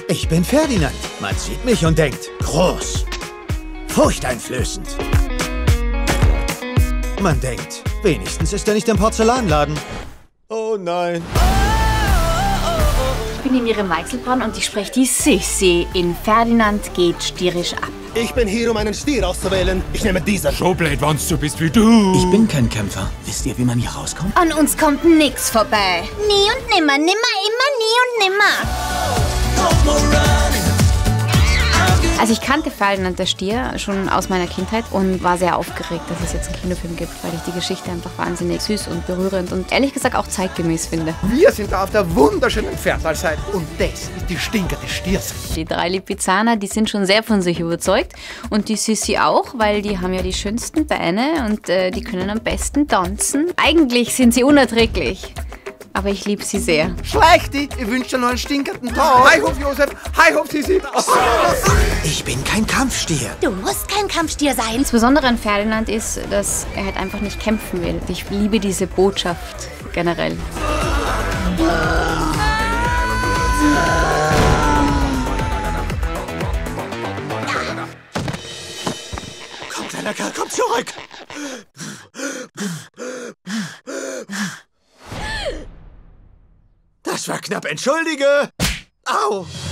Ich bin Ferdinand. Man sieht mich und denkt, groß, furchteinflößend. Man denkt, wenigstens ist er nicht im Porzellanladen. Oh nein. Ich bin die Miriam Weichselbraun und ich spreche die Sissi in Ferdinand geht stierisch ab. Ich bin hier, um einen Stier auszuwählen. Ich nehme diesen. So blöd, wenn's du bist wie du. Ich bin kein Kämpfer. Wisst ihr, wie man hier rauskommt? An uns kommt nix vorbei. Nie und nimmer, nimmer, immer, nie und nimmer. Also ich kannte Ferdinand der Stier schon aus meiner Kindheit und war sehr aufgeregt, dass es jetzt einen Kinofilm gibt, weil ich die Geschichte einfach wahnsinnig süß und berührend und ehrlich gesagt auch zeitgemäß finde. Wir sind da auf der wunderschönen Pferdtalseite und das ist die Stinker des Stiers. Die drei Lipizzaner, die sind schon sehr von sich überzeugt und die Sissi auch, weil die haben ja die schönsten Beine und die können am besten tanzen. Eigentlich sind sie unerträglich. Aber ich liebe sie sehr. Schleich dich, ich wünsche dir noch einen stinkenden Tag. Hi, Hof Josef, hi, Hof Sissi. Ich bin kein Kampfstier. Du musst kein Kampfstier sein. Das Besondere an Ferdinand ist, dass er halt einfach nicht kämpfen will. Ich liebe diese Botschaft generell. Komm, kleiner Kerl, komm zurück. Das war knapp, entschuldige. Au.